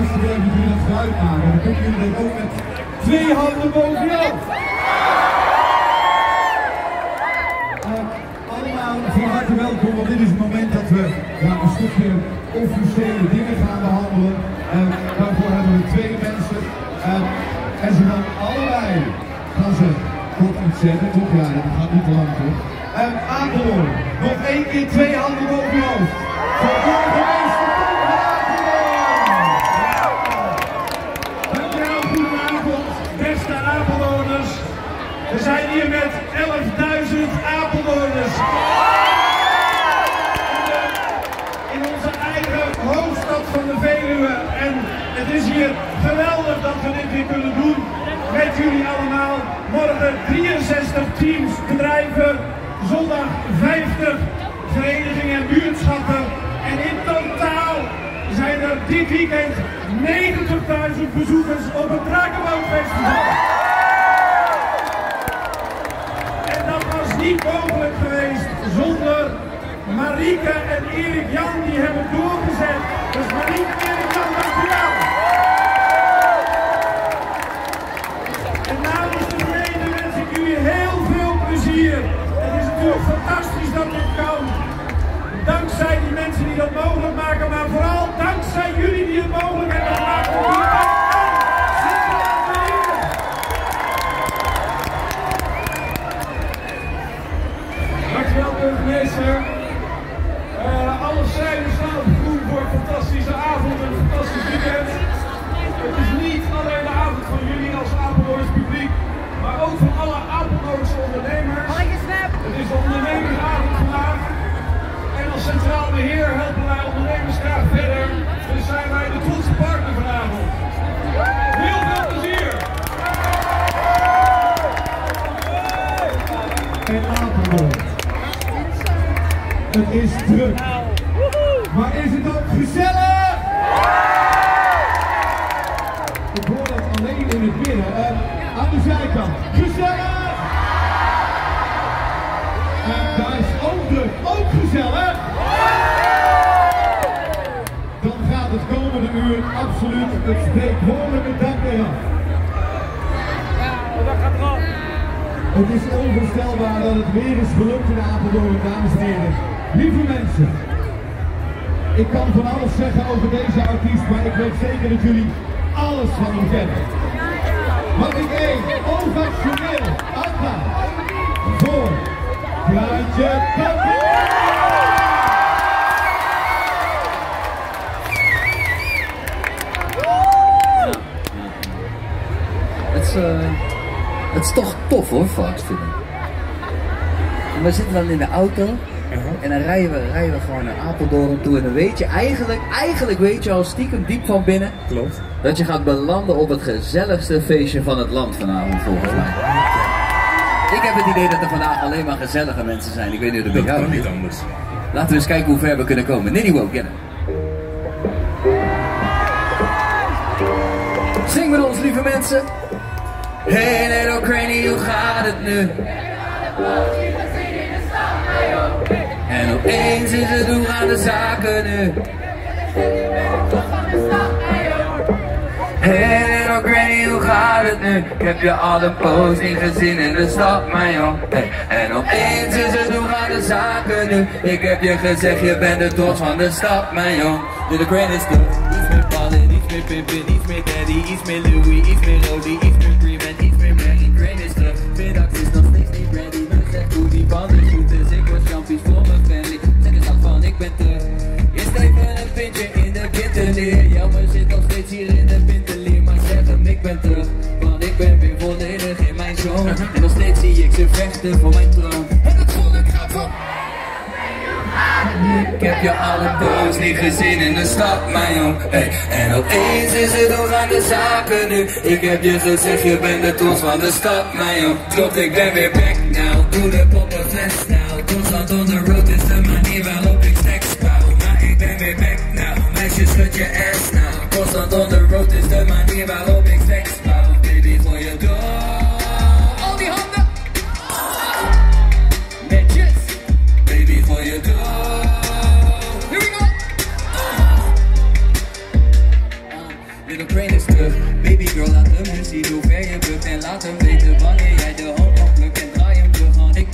gasten weer even die dat geluid maken. Dan kunnen jullie dat ook met 2 handen boven je hoofd. Allemaal van harte welkom, want dit is het moment dat we een stukje officiële dingen gaan behandelen. Daarvoor hebben we 2 mensen. En ze gaan allebei tot iets zeggen, toch? Ja, dat gaat niet te lang, toch? Apeldoorn, nog 1 keer 2 handen boven je hoofd. Voor burgemeester Tom van Apeldoorn! Dankjewel, goedenavond, beste Apeldoorners. We zijn hier met 11.000 Apeldoorners. In onze eigen hoofdstad van de Veluwe. En het is hier geweldig dat we dit weer kunnen doen. Met jullie allemaal. Morgen 63 teams, bedrijven. Zondag 50 verenigingen en buurtschappen. En in totaal zijn er dit weekend 90.000 bezoekers op het Drakenbootfestival. En dat was niet mogelijk geweest zonder Marieke en Erik Jan, die hebben doorgezet. Dus Marieke en Erik Jan, dankjewel. En namens de gemeente wens ik jullie heel veel plezier. Het is natuurlijk fantastisch dat dit kan. Dankzij die mensen die dat mogelijk maken, maar vooral dankzij jullie die het mogelijk hebben gemaakt. Dankjewel, burgemeester. Alle zijden staan op groen voor een fantastische avond en een fantastisch weekend. Het is niet alleen de avond van jullie als Apeldoorns publiek, maar ook van alle Apeldoornse ondernemers. Het is de ondernemersavond vandaag. En als centraal beheer helpen wij ondernemers graag verder. Dus zijn wij de trotse partner vanavond. Heel veel plezier! En Apeldoorn. Het is druk. Maar is het ook gezellig? Ik hoor dat alleen in het midden. Aan de zijkant. Gezellig! Daar is ook druk. Ook gezellig! Dan gaat het komende uur absoluut het spreekwoordelijke dak eraf. Het is onvoorstelbaar dat het weer is gelukt in Apeldoorn, dames en heren. Lieve mensen, ik kan van alles zeggen over deze artiest, maar ik weet zeker dat jullie alles van hem kennen. Mag ik één ovationeel applaus voor Kraantje Papier! Het is toch tof hoor, vast vind ik. We zitten dan in de auto en dan rijden we gewoon naar Apeldoorn toe en dan weet je eigenlijk weet je al stiekem diep van binnen. Klopt. Dat je gaat belanden op het gezelligste feestje van het land vanavond volgens mij. Ik heb het idee dat er vandaag alleen maar gezellige mensen zijn. Ik weet niet of het bij jou niet anders. Laten we eens kijken hoe ver we kunnen komen. Niddy Woke, get it. Zing met ons, lieve mensen. Hey little Cranny, hoe gaat het nu? En opeens is het hoe gaan de zaken nu? Hey little Granny, hoe gaat het nu? Ik heb je al een poos niet gezien in de stad, mijn jong. Hey. En opeens is het hoe gaan de zaken nu? Ik heb je gezegd, je bent de trots van de stad, mijn jong. Little Granny is de iets meer ballen, iets meer pimpin, iets meer daddy, iets meer Louis, iets meer Rody, iets meer Cream en iets meer Mary. Granny is de middag is nog steeds niet ready. Nu zegt hoe die banden goed is, ik word champies voor mijn family. Zeg eens af van, ik ben terug. Eerst even een pintje in de winterleer. Jammer zit nog steeds hier in de winterleer. Maar zeg hem, ik ben terug, want ik ben weer volledig in mijn zone. En nog steeds zie ik ze vechten voor mijn troon. En het volk gaat van. Ik heb je alle poos niet gezien in de stad, mijn jong. Hey. En opeens is het hoe gaan de zaken nu? Ik heb je gezegd, je bent de trots van de stad, mijn jong. Klopt, ik ben weer back now. Doe de poppen fles now. Constant on the road is de manier waarop ik seks bouw. Maar ik ben weer back now. Meisjes, schud je ass now. Constant on the road is de manier waarop ik seks bouw. Baby, gooi je door. Al die handen. Netjes. Baby, gooi je door.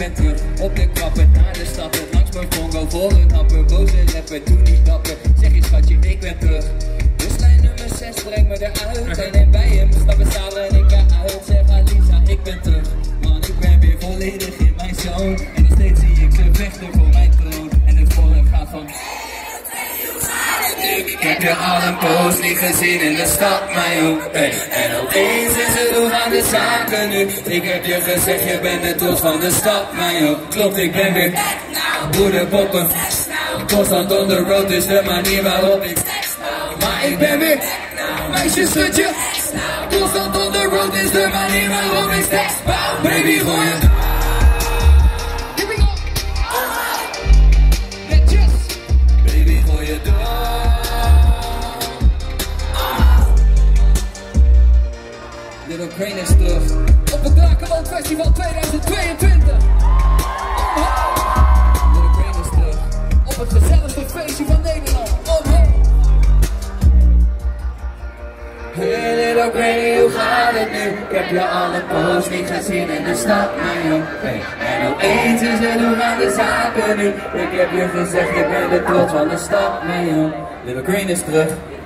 ben terug op de krappen, naar de stappen, langs mijn bongo voor een happen, boze rapper, doe niet dapper, zeg je schatje, ik ben terug. Dus lijn nummer 6, breng me eruit, en neem bij hem, stappen stalen en ik ga uit, zeg Alisa, ik ben terug, man ik ben weer volledig in mijn zone, en nog steeds zie ik ze vechten voor mijn troon, en het volk gaat van... Ik heb je al een poos niet gezien in de stad, mijn hoek. Hey. En opeens is het hoe gaan de zaken nu. Ik heb je gezegd, je bent de trots van de stad, mijn hoek. Klopt, ik ben weer broederpoppen. Constant on the road is de manier waarop ik. Maar ik ben weer meisjes schudje. Constant on the road is de manier waarop ik tekst. Baby, gooi je. Little Crane is terug op het Drakenland Festival 2022. Little Crane is terug op het gezelligste feestje van Nederland. Hey Little Crane, hoe gaat het nu? Ik heb je al een poos niet gezien in de stad, mijn jong. Hey. En opeens is het hoe gaan de zaken nu? Ik heb je gezegd, je bent de trots van de stad, mijn jong. Little Crane is terug.